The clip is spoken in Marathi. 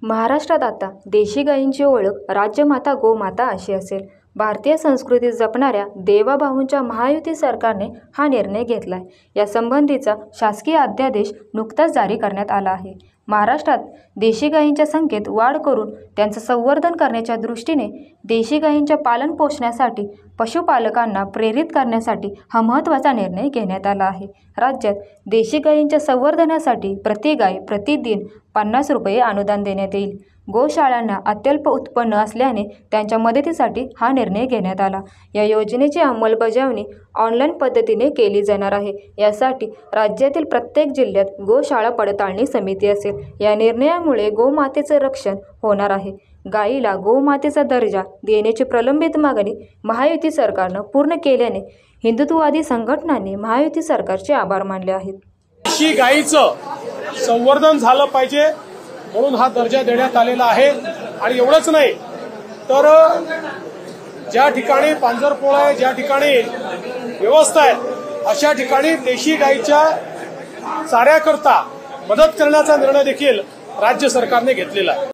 महाराष्ट्रात आता देशी गायींची ओळख राज्यमाता गोमाता अशी असेल। भारतीय संस्कृती जपणाऱ्या देवाभाऊंच्या महायुती सरकारने हा निर्णय घेतलाय। या संबंधीचा शासकीय अध्यादेश नुकताच जारी करण्यात आला आहे। महाराष्ट्रात देशी गायींच्या संख्येत वाढ करून त्यांचं संवर्धन करण्याच्या दृष्टीने देशी गायींच्या पालन पोषणासाठी पशुपालकांना प्रेरित करण्यासाठी हा महत्त्वाचा निर्णय घेण्यात आला आहे। राज्यात देशी गायींच्या संवर्धनासाठी प्रति गाय प्रतिदिन 50 रुपये अनुदान देण्यात येईल। गोशाळांना अत्यल्प उत्पन्न असल्याने त्यांच्या मदतीसाठी हा निर्णय घेण्यात आला। या योजनेची अंमलबजावणी ऑनलाईन पद्धतीने केली जाणार आहे। यासाठी राज्यातील प्रत्येक जिल्ह्यात गोशाळा पडताळणी समिती असेल। या निर्णयामुळे गोमातेचे रक्षण होणार आहे। गायीला गोमातेचा दर्जा देण्याची प्रलंबित मागणी महायुती सरकारनं पूर्ण केल्याने हिंदुत्ववादी संघटनांनी महायुती सरकारचे आभार मानले आहेत। देशी गायीचं संवर्धन झालं पाहिजे म्हणून हा दर्जा देण्यात आलेला आहे। आणि एवढंच नाही तर ज्या ठिकाणी पांजरपोळ आहे, ज्या ठिकाणी व्यवस्था आहे, अशा ठिकाणी देशी गायीच्या चाऱ्याकरता मदत करण्याचा निर्णय देखील राज्य सरकारने घेतलेला आहे।